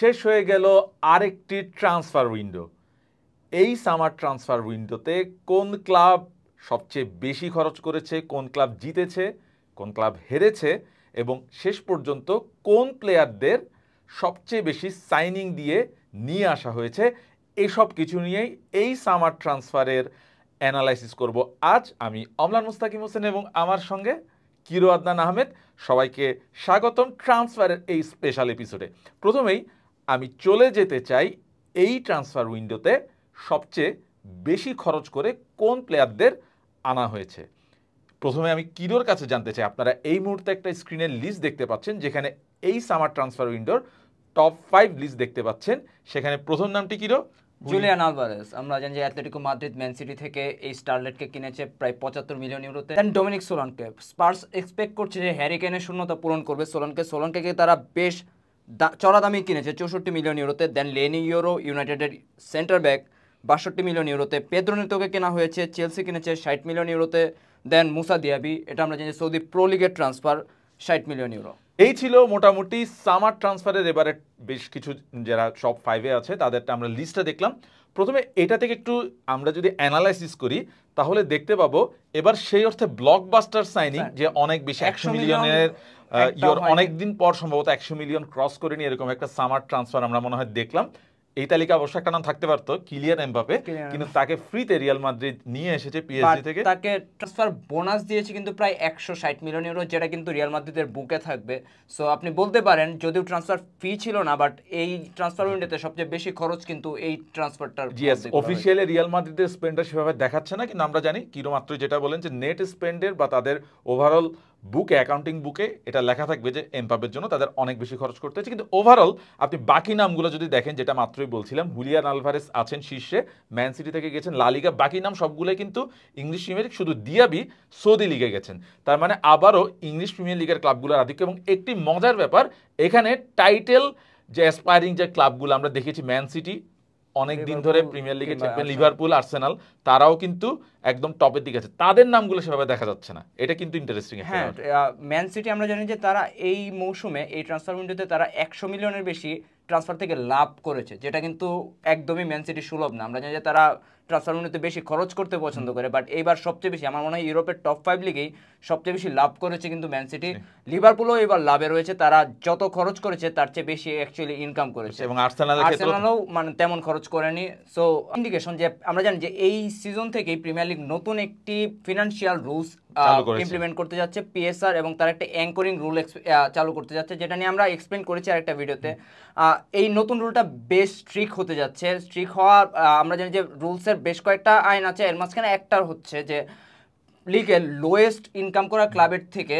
শেষ হয়ে গেল আরেকটি ট্রান্সফার উইন্ডো। এই সামার ট্রান্সফার উইন্ডোতে কোন ক্লাব সবচেয়ে বেশি খরচ করেছে, কোন ক্লাব জিতেছে, কোন ক্লাব হেরেছে এবং শেষ পর্যন্ত কোন প্লেয়ারদের সবচেয়ে বেশি সাইনিং দিয়ে নিয়ে আসা হয়েছে, এসব কিছু নিয়েই এই সামার ট্রান্সফারের অ্যানালাইসিস করব আজ। আমি অমলান মুস্তাকিম হোসেন এবং আমার সঙ্গে কিরো আদনান আহমেদ। সবাইকে স্বাগতম ট্রান্সফারের এই স্পেশাল এপিসোডে। প্রথমেই আমি চলে যেতে চাই এই ট্রান্সফার উইন্ডোতে সবচেয়ে বেশি খরচ করে কোন প্লেয়ারদের আনা হয়েছে। প্রথমে আমি কিরোর কাছে জানতে চাই, আপনারা এই মুহূর্তে একটা স্ক্রিনের লিস্ট দেখতে পাচ্ছেন যেখানে এই সামার ট্রান্সফার উইন্ডোর টপ 5 লিস্ট দেখতে পাচ্ছেন। সেখানে প্রথম নামটি কিরো? Julian Alvarez. আমরা জানি যে অ্যাটলেটিকো মাদ্রিদ ম্যান সিটি থেকে এই স্টারলেটকে কিনেছে প্রায় 75 মিলিয়ন ইউরোতে। দেন ডোমিনিক সোলানকে স্পার্স এক্সপেক্ট করছে যে হ্যারি কেনের শূন্যতা পূরণ করবে সোলানকে তারা বেশ চড়া দামে কিনেছে 64 মিলিয়ন ইউরোতে। দেন লেনি ইউরো ইউনাইটেডের সেন্টার ব্যাক 62 মিলিয়ন ইউরোতে। পেদ্রো নেতোকে কেনা হয়েছে, চেলসি কিনেছে 60 মিলিয়ন ইউরোতে। দেন মুসা দিয়াবি, এটা আমরা জানি সৌদি প্রো লিগের ট্রান্সফার, 60 মিলিয়ন ইউরো। এই ছিল মোটামুটি সামার ট্রান্সফারের এবারে বেশ কিছু যারা টপ 5-এ আছে তাদেরটা আমরা লিস্টটা দেখলাম। প্রথমে এটা থেকে একটু আমরা যদি অ্যানালাইসিস করি তাহলে দেখতে পাবো এবার সেই অর্থে ব্লকবাস্টার সাইনিং যে অনেক বেশি 100 মিলিয়নের অনেকদিন পর সম্ভবত 100 মিলিয়ন ক্রস করে নিয়ে এরকম একটা সামার ট্রান্সফার আমরা মনে হয় দেখলাম। এই তালিকা অবশ্য একটা নাম থাকতে পারতো, কিলিয়ান এমবাপে, কিন্তু তাকে ফ্রিতে রিয়াল মাদ্রিদ নিয়ে এসেছে পিএসজি থেকে। তাকে ট্রান্সফার বোনাস দিয়েছে কিন্তু প্রায় 160 মিলিয়ন ইউরো, যেটা কিন্তু রিয়াল মাদ্রিদের বুকে থাকবে। সো আপনি বলতে পারেন যদিও ট্রান্সফার ফি ছিল না, বাট এই ট্রান্সফার উইন্ডোতে সবচেয়ে বেশি খরচ কিন্তু এই ট্রান্সফারটার। জিএস অফিশিয়ালি রিয়াল মাদ্রিদের স্পেন্ডার সেভাবে দেখাচ্ছে না, কিন্তু আমরা জানি কিরো মাত্র যেটা বলেন যে নেট স্পেন্ডের বা তাদের ওভারঅল বুকে, অ্যাকাউন্টিং বুকে এটা লেখা থাকবে যে এমবাপের জন্য তাদের অনেক বেশি খরচ করতে হচ্ছে। কিন্তু ওভারঅল আপনি বাকি নামগুলো যদি দেখেন, যেটা মাত্রই বলছিলাম, হুলিয়ান আলভারেস আছেন শীর্ষে, ম্যান সিটি থেকে গেছেন, লা লিগা, বাকি নাম সবগুলোই কিন্তু ইংলিশ প্রিমিয়ার লিগ, শুধু দিয়াবি সৌদি লিগে গেছেন। তার মানে আবারও ইংলিশ প্রিমিয়ার লিগের ক্লাবগুলোর আধিক্য। এবং একটি মজার ব্যাপার, এখানে টাইটেল যে অ্যাসপায়ারিং যে ক্লাবগুলো আমরা দেখেছি, ম্যান সিটি অনেক দিন ধরে প্রিমিয়ার লিগের চ্যাম্পিয়ন, লিভারপুল, আর্সেনাল, তারাও কিন্তু একদম টপের দিকে আছে, তাদের নামগুলো সেভাবে দেখা যাচ্ছে না। এটা কিন্তু ইন্টারেস্টিং। হ্যাঁ, ম্যান সিটি আমরা জানি যে তারা এই মৌসুমে এই ট্রান্সফার উইন্ডোতে তারা 100 মিলিয়নের বেশি ট্রান্সফার থেকে লাভ করেছে, যেটা কিন্তু একদমই ম্যান সিটি সুলভ না। আমরা জানি যে তারা ট্রান্সফার উইন্ডোতে বেশি খরচ করতে পছন্দ করে, বাট এইবার সবচেয়ে বেশি আমার মনে হয় ইউরোপের টপ 5 লিগেই সবচেয়ে বেশি লাভ করেছে কিন্তু ম্যান সিটি। লিভারপুলও এবার লাভে রয়েছে, তারা যত খরচ করেছে তার চেয়ে বেশি অ্যাকচুয়ালি ইনকাম করেছে। এবং আর্সেনালও মানে তেমন খরচ করেনি। সো ইন্ডিকেশন যে আমরা জানি যে এই সিজন থেকেই প্রিমিয়ার লিগ নতুন একটি ফিনান্সিয়াল রুলস ইমপ্লিমেন্ট করতে যাচ্ছে, পিএসআর, এবং তার একটা অ্যাঙ্করিং রুল চালু করতে যাচ্ছে, যেটা নিয়ে আমরা এক্সপ্লেন করেছি আরেকটা ভিডিওতে। এই নতুন রুলটা বেশ স্ট্রিক্ট হতে যাচ্ছে। স্ট্রিক্ট হওয়ার আমরা জানি যে রুলসের বেশ কয়েকটা আইন আছে, এর মাঝখানে একটা হচ্ছে যে লিগের লোয়েস্ট ইনকাম করা ক্লাবের থেকে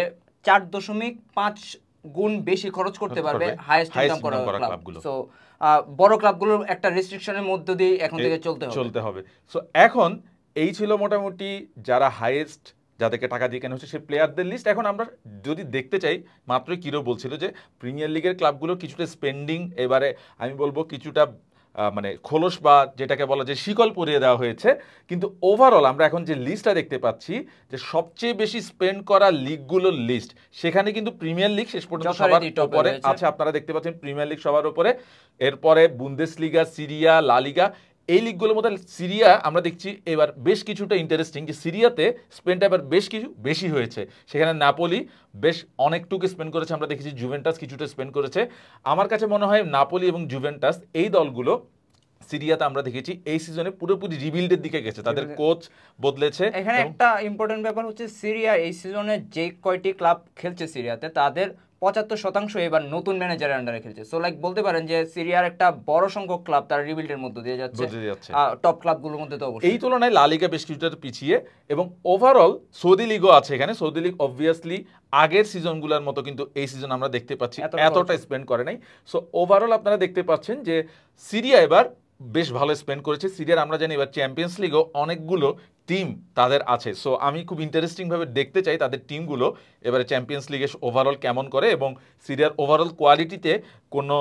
4.5 গুণ বেশি খরচ করতে পারবে হাইয়েস্ট ইনকাম করা ক্লাবগুলো। সো বড় ক্লাবগুলোর একটা রেস্ট্রিকশনের মধ্য দিয়ে এখন থেকে চলতে হবে। সো এখন এই ছিল মোটামুটি যারা হাইয়েস্ট, যাদেরকে টাকা দিয়ে কেনা হচ্ছে সেই প্লেয়ারদের লিস্ট। এখন আমরা যদি দেখতে চাই, মাত্রই কিরো বলছিল যে প্রিমিয়ার লিগের ক্লাবগুলো কিছুটা স্পেন্ডিং, এবারে আমি বলবো কিছুটা মানে খোলস বা যেটাকে বলা যে শিকল পরিয়ে দেওয়া হয়েছে। কিন্তু ওভারঅল আমরা এখন যে লিস্টটা দেখতে পাচ্ছি যে সবচেয়ে বেশি স্পেন্ড করা লিগগুলোর লিস্ট, সেখানে কিন্তু প্রিমিয়ার লিগ শেষ পর্যন্ত সবার উপরে আছে। আপনারা দেখতে পাচ্ছেন প্রিমিয়ার লিগ সবার উপরে, এরপরে বুন্দেসলিগা, সিরিয়া, লা লিগা, এই লিগগুলোর মধ্যে সিরিয়া আমরা দেখছি এবার বেশ কিছুটা ইন্টারেস্টিং, যে সিরিয়াতে স্পেন্ডটা এবার বেশ কিছু বেশি হয়েছে। সেখানে নাপোলি বেশ অনেকটুকু স্পেন্ড করেছে, আমরা দেখেছি জুভেন্টাস কিছুটা স্পেন্ড করেছে। আমার কাছে মনে হয় নাপোলি এবং জুভেন্টাস এই দলগুলো সিরিয়াতে আমরা দেখেছি এই সিজনে পুরোপুরি রিবিল্ডের দিকে গেছে, তাদের কোচ বদলেছে। এখানে একটা ইম্পর্টেন্ট ব্যাপার হচ্ছে সিরিয়া এই সিজনে যে কয়টি ক্লাব খেলছে সিরিয়াতে তাদের 75% এবার নতুন ম্যানেজারের আন্ডারে খেলছে। সো লাইক বলতে পারেন যে সিরিয়ার একটা বড় সংখ্যক ক্লাব তারা রিবিল্ডের মধ্যে দিয়ে যাচ্ছে, টপ ক্লাবগুলোর মধ্যে তো অবশ্যই। এই তুলনায় লা লিগা বেশ কিছুটা পিছিয়ে, এবং ওভারঅল সৌদি লিগও আছে এখানে। সৌদি লিগ অবভিয়াসলি আগের সিজনগুলোর মতো কিন্তু এই সিজন আমরা দেখতে পাচ্ছি এতটা স্পেন্ড করে নাই। সো ওভারঅল আপনারা দেখতে পাচ্ছেন যে সিরিয়া এবার বেশ ভালো স্পেন্ড করেছে। সিরিয়ার আমরা জানি এবার চ্যাম্পিয়ন্স লিগও অনেকগুলো টিম তাদের আছে। সো আমি খুব ইন্টারেস্টিংভাবে দেখতে চাই তাদের টিমগুলো এবারে চ্যাম্পিয়ন্স লিগে ওভারঅল কেমন করে, এবং সিরিয়ার ওভারঅল কোয়ালিটিতে কোনো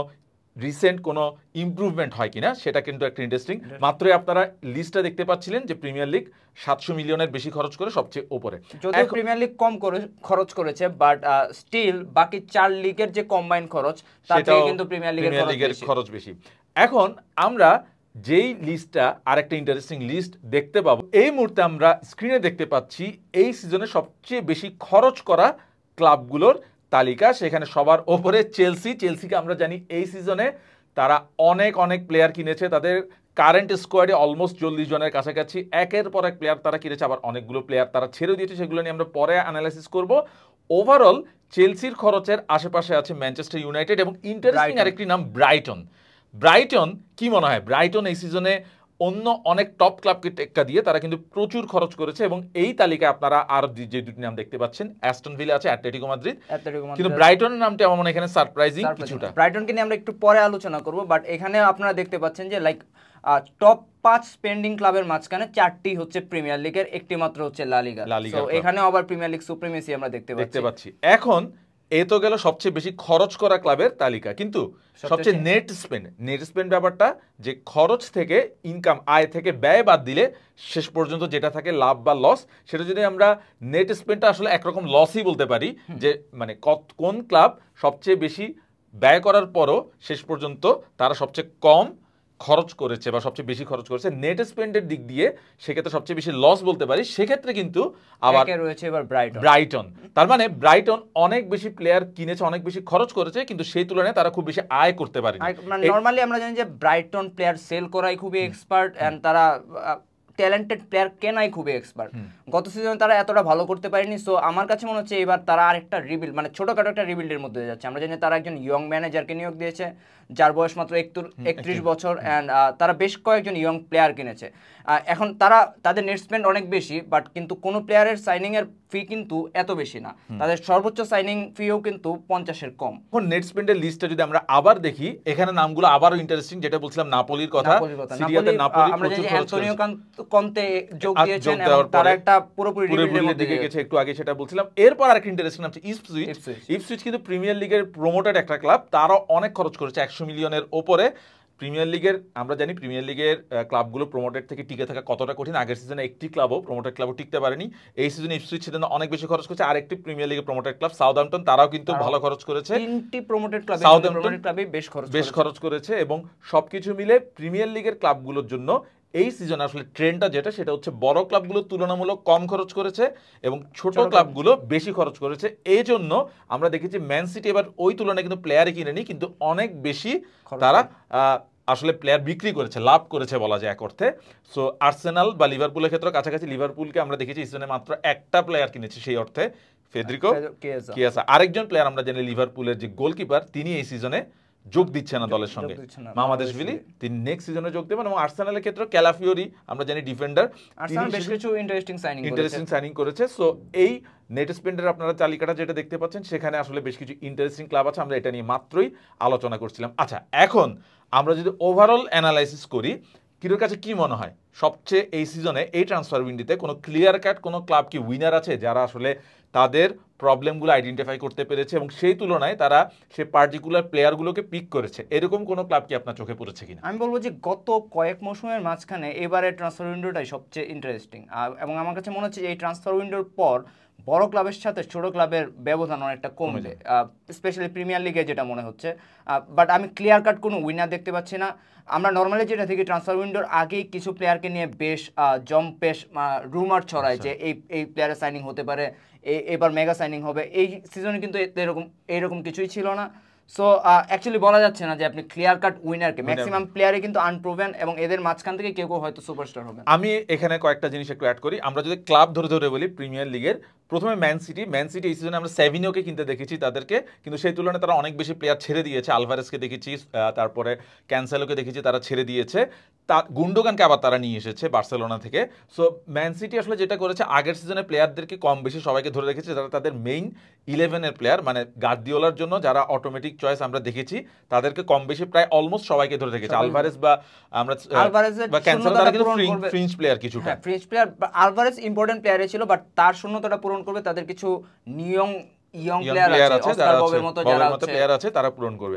রিসেন্ট কোনো ইমপ্রুভমেন্ট হয় কিনা সেটা কিন্তু একটা ইন্টারেস্টিং। মাত্রই আপনারা লিস্টটা দেখতে পাচ্ছিলেন যে প্রিমিয়ার লিগ 700 মিলিয়নের বেশি খরচ করে সবচেয়ে উপরে, যদিও প্রিমিয়ার লিগ কম খরচ করেছে, বাট স্টিল বাকি 4 লিগের যে কম্বাইন খরচ তার থেকে কিন্তু প্রিমিয়ার লিগের খরচ বেশি। এখন আমরা যেই লিস্টটা আরেকটা ইন্টারেস্টিং লিস্ট দেখতে পাবো, এই মুহূর্তে আমরা স্ক্রিনে দেখতে পাচ্ছি এই সিজনে সবচেয়ে বেশি খরচ করা ক্লাবগুলোর তালিকা। সেখানে সবার ওপরে চেলসিকে আমরা জানি এই সিজনে তারা অনেক প্লেয়ার কিনেছে, তাদের কারেন্ট স্কোয়াডে অলমোস্ট 40 জনের কাছাকাছি একের পর এক প্লেয়ার তারা কিনেছে, আবার অনেকগুলো প্লেয়ার তারা ছেড়ে দিয়েছে, সেগুলো নিয়ে আমরা পরে অ্যানালাইসিস করব। ওভারঅল চেলসির খরচের আশেপাশে আছে ম্যানচেস্টার ইউনাইটেড এবং ইন্টারেস্টিং আরেকটি নাম ব্রাইটন। কি মনে হয় ব্রাইটন এই সিজনে অন্য অনেক টপ ক্লাবকে টেক্কা দিয়ে তারা কিন্তু প্রচুর খরচ করেছে, এবং এই তালিকায় আপনারা আর যে দুটি নাম দেখতে পাচ্ছেন, অ্যাস্টন ভিলা আছে, অ্যাটলেটিকো মাদ্রিদ, কিন্তু ব্রাইটনের নামটা আমার মনে হয় এখানে সারপ্রাইজিং কিছুটা। ব্রাইটনকে নিয়ে আমরা একটু পরে আলোচনা করব, বাট এখানে আপনারা দেখতে পাচ্ছেন যে লাইক টপ 5 স্পেন্ডিং ক্লাবের মাঝখানে 4টি হচ্ছে প্রিমিয়ার লিগের, একটি মাত্র হচ্ছে লা লিগা। সো এখানে আবার প্রিমিয়ার লিগ সুপ্রিমেসি আমরা দেখতে পাচ্ছি। এখন এ তো গেল সবচেয়ে বেশি খরচ করা ক্লাবের তালিকা, কিন্তু সবচেয়ে নেট স্পেন্ড ব্যাপারটা, যে খরচ থেকে ইনকাম, আয় থেকে ব্যয় বাদ দিলে শেষ পর্যন্ত যেটা থাকে লাভ বা লস, সেটা যদি আমরা নেট স্পেন্ডটা আসলে একরকম লসই বলতে পারি, যে মানে কোন ক্লাব সবচেয়ে বেশি ব্যয় করার পরও শেষ পর্যন্ত তারা সবচেয়ে কম খরচ করেছে বা সবচেয়ে বেশি খরচ করেছে নেট স্পেন্ডের দিক দিয়ে, সেক্ষেত্রে সবচেয়ে বেশি লস বলতে পারি। সেক্ষেত্রে কিন্তু আবার রয়েছে এবার ব্রাইটন। তার মানে ব্রাইটন অনেক বেশি প্লেয়ার কিনেছে, অনেক বেশি খরচ করেছে, কিন্তু সেই তুলনায় তারা খুব বেশি আয় করতে পারে। নরমালি আমরা জানি যে ব্রাইটন প্লেয়ার সেল করাই খুবই এক্সপার্ট, এন্ড তারা ট্যালেন্টেড প্লেয়ার কেনাই খুবই এক্সপার্ট। গত সিজনে তারা এতটা ভালো করতে পারেনি। সো আমার কাছে মনে হচ্ছে এবার তারা আরেকটা রিবিল্ড, মানে ছোটখাটো একটা রিবিল্ডের মধ্যে যাচ্ছে। আমরা জানি তারা একজন ইয়ং ম্যানেজারকে নিয়োগ দিয়েছে, যার বয়স মাত্র 31 বছর, অ্যান্ড তারা বেশ কয়েকজন ইয়ং প্লেয়ার কিনেছে। এখন তাদের নেট স্পেন্ড অনেক বেশি, বাট কিন্তু কোনো প্লেয়ারের সাইনিং এর ফি কিন্তু এত বেশি না, তাদের সর্বোচ্চ সাইনিং ফিও কিন্তু 50-এর কম। এখন নেট স্পেন্ডের লিস্টটা যদি আমরা আবার দেখি, এখানে নামগুলো আবারও ইন্টারেস্টিং, যেটা বলছিলাম নাপোলির কথা। সিরিয়াতে নাপোলি আমরা জানি অ্যান্টোনিও কন্তে যোগ দিয়েছেন এবং তারা একটা পুরোপুরি রিবিল্ডের দিকে গেছে, একটু আগে সেটা বলছিলাম। এরপর আরেকটা ইন্টারেস্টিং নাম ইপসুইচ কিন্তু প্রিমিয়ার লিগের প্রমোটেড একটা ক্লাব, তারা অনেক খরচ করেছে 100 মিলিয়নের ওপরে। প্রিমিয়ার লিগের আমরা জানি প্রিমিয়ার লিগের ক্লাবগুলো প্রমোটেড থেকে টিকে থাকা কতটা কঠিন। আগের সিজনে একটি প্রমোটেড ক্লাবও টিকতে পারেনি, এই সিজনে ইপসুইচ সেজন্য অনেক বেশি খরচ করেছে। আরেকটি প্রিমিয়ার লিগের প্রমোটেড ক্লাব সাউদাম্পটন, তারাও কিন্তু ভালো খরচ করেছে। 3টি প্রমোটেড ক্লাব সাউদাম্পটন বেশ খরচ করেছে, এবং সবকিছু মিলে প্রিমিয়ার লিগের ক্লাবগুলোর জন্য এই সিজনে আসলে ট্রেন্ডটা যেটা, সেটা হচ্ছে বড় ক্লাবগুলো তুলনামূলক কম খরচ করেছে এবং ছোট ক্লাবগুলো বেশি খরচ করেছে। এই জন্য আমরা দেখেছি ম্যান সিটি এবার ওই তুলনায় কিন্তু প্লেয়ারই কিনেনি, কিন্তু অনেক বেশি তারা আসলে প্লেয়ার বিক্রি করেছে, লাভ করেছে বলা যায় এক অর্থে। সো আর্সেনাল বা লিভারপুলের ক্ষেত্রে কাছাকাছি, লিভারপুলকে আমরা দেখেছি এই সিজনে মাত্র একটা প্লেয়ার কিনেছে, সেই অর্থে ফেদেরিকো কিয়েসা। আরেকজন প্লেয়ার আমরা জানি লিভারপুলের যে গোলকিপার, তিনি এই সিজনে যোগ দিচ্ছে না দলের সঙ্গে, মামাদাশভিলি, তিনি নেক্সট সিজনে যোগ দেবেন। এবং আর্সেনালের ক্ষেত্রে ক্যালাফিওরি আমরা জানি ডিফেন্ডার, আর্সেনাল বেশ কিছু ইন্টারেস্টিং সাইনিং করেছে। সো এই নেট স্পেন্ডের আপনারা তালিকাটা যেটা দেখতে পাচ্ছেন, সেখানে আসলে বেশ কিছু ইন্টারেস্টিং ক্লাব আছে, আমরা এটা নিয়ে মাত্রই আলোচনা করছিলাম। আচ্ছা, এখন আমরা যদি ওভারঅল অ্যানালাইসিস করি, কিরোর কাছে কি মনে হয় সবচেয়ে এই সিজনে এই ট্রান্সফার উইন্ডোতে কোনো ক্লিয়ার কাট কোনো ক্লাব কি উইনার আছে, যারা আসলে তাদের প্রবলেমগুলো আইডেন্টিফাই করতে পেরেছে এবং সেই তুলনায় তারা সেই পার্টিকুলার প্লেয়ারগুলোকে পিক করেছে, এরকম কোনো ক্লাব কি আপনার চোখে পড়েছে কিনা? আমি বলবো যে গত কয়েক মৌসুমের মাঝখানে এবারে ট্রান্সফার উইন্ডোটাই সবচেয়ে ইন্টারেস্টিং, এবং আমার কাছে মনে হচ্ছে এই ট্রান্সফার উইন্ডোর পর বড় ক্লাবের সাথে ছোট ক্লাবের ব্যবধান অনেকটা কমবে, স্পেশালি প্রিমিয়ার লিগে যেটা মনে হচ্ছে। বাট আমি ক্লিয়ার কাট কোনো উইনার দেখতে পাচ্ছি না। আমরা নর্মালি যেটা থেকে ট্রান্সফার উইন্ডোর আগেই কিছু প্লেয়ারকে নিয়ে বেশ জম্পেশ রুমার ছড়ায় যে এই প্লেয়ারের সাইনিং হতে পারে, এবার মেগা সাইনিং হবে। এই সিজনে কিন্তু এরকম কিছুই ছিল না। সো অ্যাকচুয়ালি বলা যাচ্ছে না যে আপনি ক্লিয়ার কাট উইনারকে, ম্যাক্সিমাম প্লেয়ারে কিন্তু আনপ্রুভেন, এবং এদের মাঝখান থেকে কেউ হয়তো সুপারস্টার হবে। আমি এখানে কয়েকটা জিনিস একটু অ্যাড করি। আমরা যদি ক্লাব ধরে বলি প্রিমিয়ার লিগের, প্রথমে ম্যান সিটি এই সিজনে আমরা সেভিনিওকে কিনতে দেখেছি তাদেরকে, কিন্তু সেই তুলনায় তারা অনেক বেশি প্লেয়ার ছেড়ে দিয়েছে। আলভারেজকে দেখেছি, তারপরে ক্যান্সেলোকে দেখেছি তারা ছেড়ে দিয়েছে, গুন্ডোগানকে আবার তারা নিয়ে এসেছে বার্সেলোনা থেকে। সো ম্যান সিটি আসলে যেটা করেছে, আগের সিজনে প্লেয়ারদেরকে কম বেশি সবাইকে ধরে রেখেছে, যারা তাদের মেইন 11-এর প্লেয়ার, মানে গার্দিওলার জন্য যারা অটোমেটিক চয়েস আমরা দেখেছি, তাদেরকে কম বেশি প্রায় অলমোস্ট সবাইকে ধরে রেখেছে। আলভারেজ বা আমরা ক্যান্সেলো, তারা কিন্তু ফ্রিঞ্জ প্লেয়ার কিছুটা, ফ্রিঞ্জ প্লেয়ার। আলভারেজ ইম্পর্টেন্ট প্লেয়ারে ছিল, বাট তার শূন্যতাটা পূরণ করবে তাদের কিছু ইয়ং প্লেয়ার আছে, অস্কার ববের মতো যারা প্লেয়ার আছে, তারা পূরণ করবে।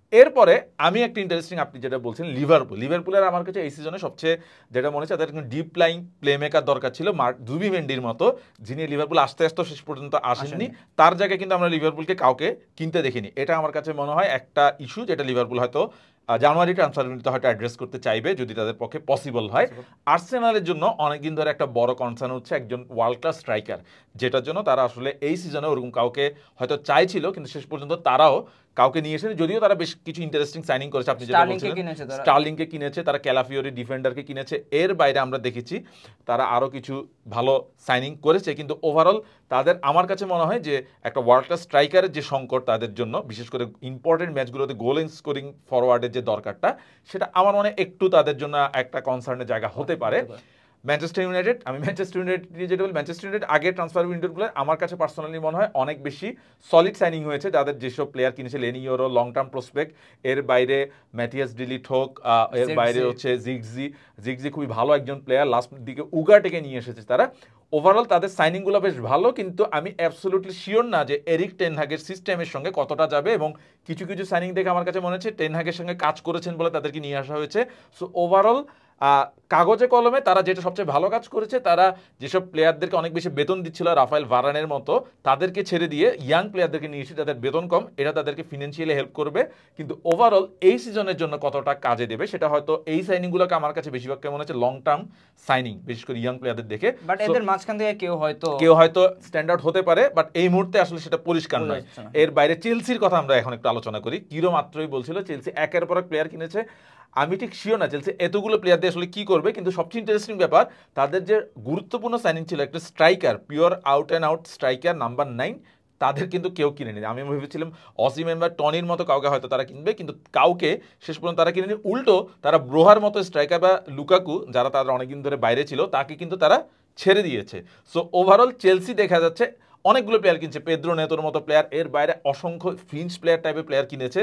এরপরে আমি একটা ইন্টারেস্টিং, আপনি যেটা বলছেন লিভারপুলের আমার কাছে এই সিজনে সবচেয়ে যেটা মনে হচ্ছে তাদের ডিপ লাইং প্লে মেকার দরকার ছিল জুবিমেন্ডির মতো, যিনি লিভারপুল আস্তে আস্তে শেষ পর্যন্ত আসেননি, তার জায়গায় কিন্তু আমরা লিভারপুলকে কাউকে কিনতে দেখিনি। এটা আমার কাছে মনে হয় একটা ইস্যু যেটা লিভারপুল হয়তো জানুয়ারি ট্রান্সফার উইন্ডোতে হয়তো অ্যাড্রেস করতে চাইবে যদি তাদের পক্ষে পসিবল হয়। আর্সেনালের জন্য অনেকদিন ধরে একটা বড় কনসার্ন হচ্ছে একজন ওয়ার্ল্ড ক্লাস স্ট্রাইকার, যেটার জন্য তারা আসলে এই সিজনে ওরকম কাউকে হয়তো চাইছিল, কিন্তু শেষ পর্যন্ত তারাও কাউকে নিয়ে এসেছে। যদিও তারা বেশ কিছু ইন্টারেস্টিং সাইনিং করেছে, আপনি যেটা বলছিলেন স্টার্লিংকে কিনেছে, তারা ক্যালাফিওরি ডিফেন্ডারকে কিনেছে, এর বাইরে আমরা দেখেছি তারা আরও কিছু ভালো সাইনিং করেছে। কিন্তু ওভারঅল তাদের আমার কাছে মনে হয় যে একটা ওয়ার্ল্ড ক্লাস স্ট্রাইকারের যে সংকট তাদের জন্য, বিশেষ করে ইম্পর্টেন্ট ম্যাচগুলোতে গোল স্কোরিং ফরওয়ার্ডের যে দরকারটা, সেটা আমার মনে হয় একটু তাদের জন্য একটা কনসার্নের জায়গা হতে পারে। ম্যানচেস্টার ইউনাইটেড, আমি ম্যানচেস্টার ইউনাইটেড নিয়ে যেটা বলি, ম্যানচেস্টার ইউনাইটেড আগের ট্রান্সফার উইন্ডোগুলো আমার কাছে পার্সোনালি মনে হয় অনেক বেশি সলিড সাইনিং হয়েছে। যাদের যেসব প্লেয়ার কিনেছে, Leny Yoro long term prospect, এর বাইরে ম্যাথিয়াস ডিলিট হোক, এর বাইরে হচ্ছে জিগজি খুবই ভালো একজন প্লেয়ার, লাস্ট দিকে উগাটেকে নিয়ে এসেছে তারা। ওভারঅল তাদের সাইনিংগুলো বেশ ভালো, কিন্তু আমি অ্যাবসলিউটলি শিওর না যে এরিক টেন হাগের সিস্টেমের সঙ্গে কতটা যাবে, এবং কিছু কিছু সাইনিং দেখে আমার কাছে মনে হচ্ছে টেন হাগের সঙ্গে কাজ করেছেন বলে তাদেরকে নিয়ে আসা হয়েছে। সো ওভারঅল কাগজে কলমে তারা যেটা সবচেয়ে ভালো কাজ করেছে, তারা যেসব প্লেয়ারদেরকে অনেক বেশি বেতন দিচ্ছিল রাফায়েল ভারানের মতো, তাদেরকে ছেড়ে দিয়ে ইয়াং প্লেয়ারদেরকে নিয়ে এসে যাদের বেতন কম, এটা তাদেরকে ফিনান্সিয়ালি হেল্প করবে। কিন্তু ওভারঅল এই সিজনের জন্য কতটা কাজে দেবে সেটা হয়তো এই সাইনিংগুলোকে আমার কাছে বেশিরভাগ মনে হচ্ছে লং টার্ম সাইনিং, বিশেষ করে ইয়াং প্লেয়ারদের দেখে। বাট এদের মাঝখান থেকে কেউ হয়তো স্ট্যান্ড আউট হতে পারে, বাট এই মুহূর্তে আসলে সেটা পরিষ্কার নয়। এর বাইরে চেলসির কথা আমরা এখন একটু আলোচনা করি। কিরো মাত্রই বলছিল চেলসি একের পর এক প্লেয়ার কিনেছে। আমি ঠিক শিওর না চেলসি এতগুলো প্লেয়ার দিয়ে আসলে কি করবে, কিন্তু সবচেয়ে ইন্টারেস্টিং ব্যাপার তাদের যে গুরুত্বপূর্ণ সাইনিং ছিল একটা striker, pure out and out striker number 9, তাদের কিন্তু কেউ কিনে নি। আমি ভেবেছিলাম অসিমেন বা টনির মতো কাউকে হয়তো তারা কিনবে, কিন্তু কাউকে শেষ পর্যন্ত তারা কিনে নি। উল্টো তারা ব্রোহার মতো স্ট্রাইকার বা লুকাকু, যারা তারা অনেকদিন ধরে বাইরে ছিল, তাকে কিন্তু তারা ছেড়ে দিয়েছে। সো ওভারঅল চেলসি দেখা যাচ্ছে অনেকগুলো প্লেয়ার কিনছে, পেদ্রো নেতোর মতো প্লেয়ার, এর বাইরে অসংখ্য ফিঞ্চ প্লেয়ার টাইপের প্লেয়ার কিনেছে,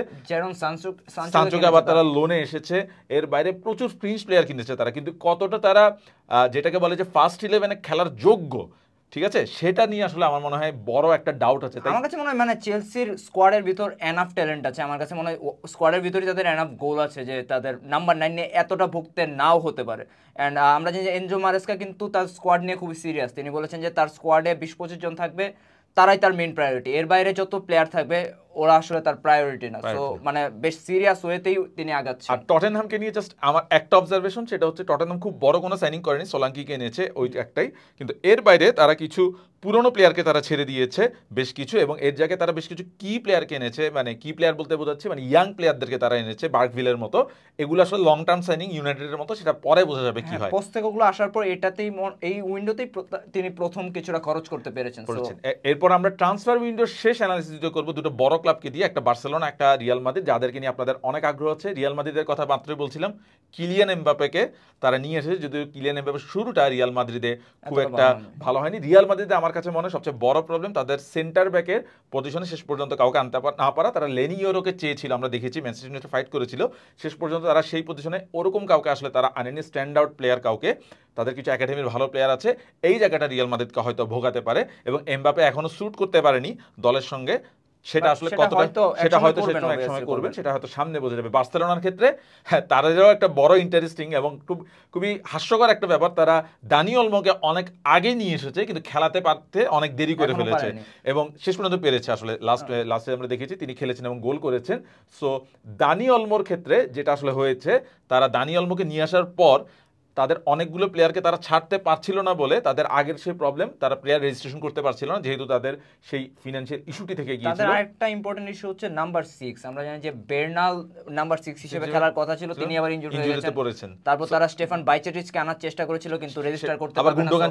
সানচোকে আবার তারা লোনে এসেছে, এর বাইরে প্রচুর ফিঞ্চ প্লেয়ার কিনেছে তারা। কিন্তু কতটা তারা যেটাকে বলে যে ফার্স্ট 11-এ খেলার যোগ্য, ঠিক আছে, সেটা নিয়ে আসলে আমার মনে হয় বড় একটা ডাউট আছে। আমার কাছে মনে হয় মানে চেলসির স্কোয়াডের ভিতর এনাফ ট্যালেন্ট আছে, আমার কাছে মনে হয় স্কোয়াডের ভিতরে তাদের এনাফ গোল আছে যে তাদের নাম্বার 9 নিয়ে এতটা ভুগতে নাও হতে পারে। অ্যান্ড আমরা জানি যে এনজো মারেস্কা কিন্তু তার স্কোয়াড নিয়ে খুবই সিরিয়াস। তিনি বলেছেন যে তার স্কোয়াডে 20-25 জন থাকবে, তারাই তার মেইন প্রায়োরিটি, এর বাইরে যত প্লেয়ার থাকবে ওরা আসলে তার প্রায়োরিটি না। সো মানে বেশ সিরিয়াস ওয়েতেই তিনি আগাচ্ছেন। আর টটেনহামকে নিয়ে জাস্ট আমার একটা অবজারভেশন, সেটা হচ্ছে টটেনহাম খুব বড় কোনো সাইনিং করেনি, সোলাঙ্কিকে এনেছে ওই একটাই, কিন্তু এর বাইরে তারা কিছু পুরনো প্লেয়ারকে তারা ছেড়ে দিয়েছে বেশ কিছু, এবং এর জায়গায় তারা বেশ কিছু কি প্লেয়ারকে এনেছে, মানে কি প্লেয়ার বলতে বোঝাচ্ছে মানে ইয়াং প্লেয়ারদেরকে তারা এনেছে, বার্কভিলের মতো। এগুলো আসলে লং টার্ম সাইনিং ইউনাইটেডের মতো, সেটা পরে বোঝা যাবে কি হয়। পোস্টেকোগ্লো আসার পর এটাতেই এই উইন্ডোতেই তিনি প্রথম কিছুটা খরচ করতে পেরেছেন। এরপর আমরা ট্রান্সফার উইন্ডোর শেষ অ্যানালিসিস করব দুটো বড় ক্লাবকে দিয়ে, একটা বার্সেলোনা, একটা রিয়াল মাদ্রিদ, যাদেরকে নিয়ে আপনাদের অনেক আগ্রহ আছে। রিয়াল মাদ্রিদের কথা মাত্রই বলছিলাম, কিলিয়ান এমবাপ্পেকে তারা নিয়ে এসেছে, যদিও কিলিয়ান এমবাপ্পের শুরুটা রিয়াল মাদ্রিদে খুব একটা ভালো হয়নি। রিয়াল মাদ্রিদে আমার কাছে মনে হয় সবচেয়ে বড় প্রবলেম তাদের সেন্টার ব্যাকের পজিশনে শেষ পর্যন্ত কাউকে আনতে না পারা। তারা লেনি ইওরোকে চেয়েছিল, আমরা দেখেছি ম্যানচেস্টার ইউনাইটেড ফাইট করেছিল, শেষ পর্যন্ত তারা সেই পজিশনে ওরকম কাউকে আসলে তারা আনেনি, স্ট্যান্ড আউট প্লেয়ার কাউকে। তাদের কিছু একাডেমির ভালো প্লেয়ার আছে, এই জায়গাটা রিয়াল মাদ্রিদকে হয়তো ভোগাতে পারে, এবং এমবাপ্পে এখনো স্যুট করতে পারেনি দলের সঙ্গে, সেটা আসলে কতটা সেটা হয়তো এক সময় করবেন, সেটা হয়তো সামনে বোঝা যাবে। বার্সেলোনার ক্ষেত্রে হ্যাঁ, তাদেরও একটা বড় ইন্টারেস্টিং এবং খুবই হাস্যকর একটা ব্যাপার, তারা দানি অলমোকে অনেক আগে নিয়ে এসেছে, কিন্তু খেলাতে পারতে অনেক দেরি করে ফেলেছে, এবং শেষ পর্যন্ত পেরেছে। আসলে লাস্টে আমরা দেখেছি তিনি খেলেছেন এবং গোল করেছেন। সো দানি অলমোর ক্ষেত্রে যেটা আসলে হয়েছে, তারা দানি অলমোকে নিয়ে আসার পর তাদের অনেকগুলো প্লেয়ারকে তারা ছাড়তে পারছিল না বলে তাদের আগের সেই প্রবলেম, তারা প্লেয়ার রেজিস্ট্রেশন করতে পারছিল না, যেহেতু তাদের সেই ফিনান্সিয়াল ইস্যুটি থেকে গিয়েছিল। তাদের আরেকটা ইম্পর্টেন্ট ইস্যু হচ্ছে নাম্বার 6। আমরা জানি যে বের্নাল নাম্বার 6 হিসেবে খেলার কথা ছিল, তিনি আবার ইনজুরি হয়ে পড়েছেন। তারপর তারা স্টেফান বাইচেটিচকে আনার চেষ্টা করেছিল, কিন্তু রেজিস্টার করতে পারবে না, গুন্ডোগান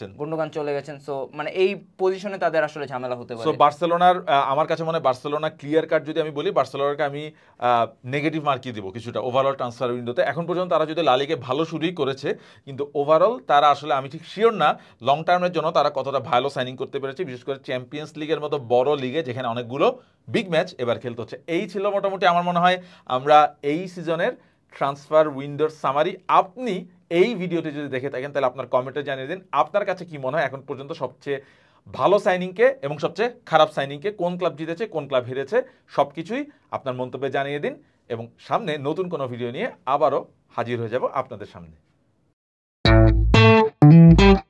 চলে গেছেন। সো মানে এই পজিশনে তাদের আসলে ঝামেলা হতে পারে। সো বার্সেলোনার আমার কাছে মনে হয় বার্সেলোনা ক্লিয়ার কাট যদি আমি বলি, বার্সেলোনাকে আমি নেগেটিভ মার্কই দিব কিছুটা ওভারঅল ট্রান্সফার উইন্ডোতে। এখন পর্যন্ত তারা যদি লা লিগে ভালো শুরুই করেছে, কিন্তু ওভারঅল তারা আসলে আমি ঠিক শিওর না লং টার্মের জন্য তারা কতটা ভালো সাইনিং করতে পেরেছে, বিশেষ করে চ্যাম্পিয়ন্স লিগের মতো বড় লিগে যেখানে অনেকগুলো বিগ ম্যাচ এবার খেলতে হচ্ছে। এই ছিল মোটামুটি আমার মনে হয় আমরা এই সিজনের ট্রান্সফার উইন্ডোর সামারি। আপনি এই ভিডিওটি যদি দেখে থাকেন তাহলে আপনার কমেন্টে জানিয়ে দিন আপনার কাছে কি মনে হয় এখন পর্যন্ত সবচেয়ে ভালো সাইনিংকে এবং সবচেয়ে খারাপ সাইনিংকে, কোন ক্লাব জিতেছে কোন ক্লাব হেরেছে সবকিছুই আপনার মন্তব্যে জানিয়ে দিন, এবং সামনে নতুন কোনো ভিডিও নিয়ে আবারও হাজির হয়ে যাব আপনাদের সামনে।